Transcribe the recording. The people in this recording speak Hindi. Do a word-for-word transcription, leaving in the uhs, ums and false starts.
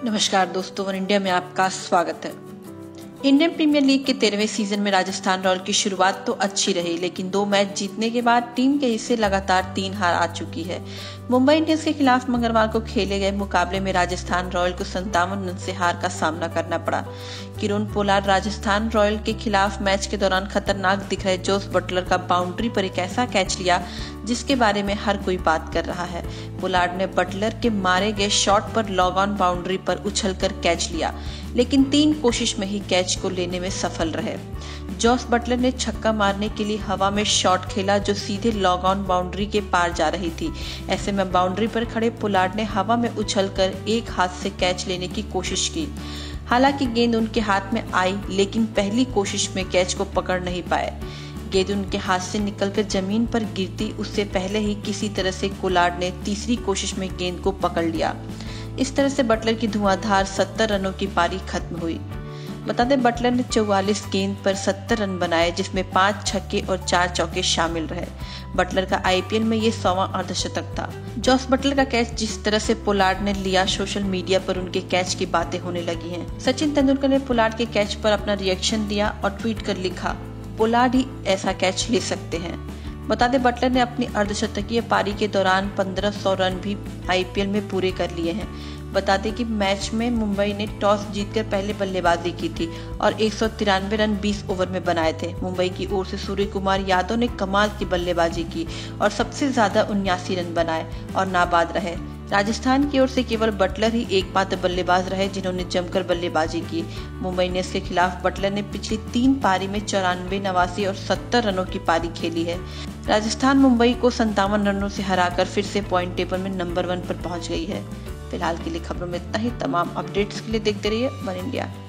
नमस्कार दोस्तों, वन इंडिया में आपका स्वागत है। इंडियन प्रीमियर लीग के तेरहवें सीजन में राजस्थान रॉयल की शुरुआत तो अच्छी रही, लेकिन दो मैच जीतने के बाद टीम के हिस्से लगातार तीन हार आ चुकी है। मुंबई इंडियंस के खिलाफ मंगलवार को खेले गए मुकाबले में राजस्थान रॉयल को संतावन रन से हार का सामना करना पड़ा। किरण पोलार्ड राजस्थान रॉयल के खिलाफ मैच के दौरान खतरनाक दिख रहे जोस बटलर का बाउंड्री पर एक ऐसा कैच लिया जिसके बारे में हर कोई बात कर रहा है। पोलार्ड ने बटलर के मारे गए शॉट पर लॉग ऑन बाउंड्री पर उछलकर कैच लिया, लेकिन तीन कोशिश में ही कैच को लेने में सफल रहे। जोस बटलर ने छक्का मारने के लिए हवा में शॉट खेला जो सीधे लॉग ऑन बाउंड्री के पार जा रही थी। ऐसे में बाउंड्री पर खड़े पोलार्ड ने हवा में उछलकर एक हाथ से कैच लेने की कोशिश की। हालांकि गेंद उनके हाथ में आई, लेकिन पहली कोशिश में कैच को पकड़ नहीं पाए। गेंद उनके हाथ से निकलकर जमीन पर गिरती उससे पहले ही किसी तरह से पोलार्ड ने तीसरी कोशिश में गेंद को पकड़ लिया। इस तरह से बटलर की धुआंधार सत्तर रनों की पारी खत्म हुई। बता दें, बटलर ने चौवालीस गेंद पर सत्तर रन बनाए, जिसमें पांच छक्के और चार चौके शामिल रहे। बटलर का आईपीएल में ये सौवां अर्धशतक था। जोस बटलर का कैच जिस तरह से पोलार्ड ने लिया, सोशल मीडिया पर उनके कैच की बातें होने लगी हैं। सचिन तेंदुलकर ने पोलार्ड के कैच पर अपना रिएक्शन दिया और ट्वीट कर लिखा, पोलार्ड ही ऐसा कैच ले सकते हैं। बता दें, बटलर ने अपनी अर्धशतकीय पारी के दौरान पंद्रह सौ रन भी आईपीएल में पूरे कर लिए हैं। बता दें कि मैच में मुंबई ने टॉस जीतकर पहले बल्लेबाजी की थी और एक सौ तिरानवे रन बीस ओवर में बनाए थे। मुंबई की ओर से सूर्य कुमार यादव ने कमाल की बल्लेबाजी की और सबसे ज्यादा उन्यासी रन बनाए और नाबाद रहे। राजस्थान की ओर से केवल बटलर ही एकमात्र बल्लेबाज रहे जिन्होंने जमकर बल्लेबाजी की। मुंबई इंडियंस के खिलाफ बटलर ने पिछली तीन पारी में चौरानवे, नवासी और सत्तर रनों की पारी खेली है। राजस्थान मुंबई को संतावन रनों से हराकर फिर से पॉइंट टेबल में नंबर वन पर पहुंच गई है। फिलहाल के लिए खबरों में इतना ही। तमाम अपडेट्स के लिए देखते रहिए वन इंडिया।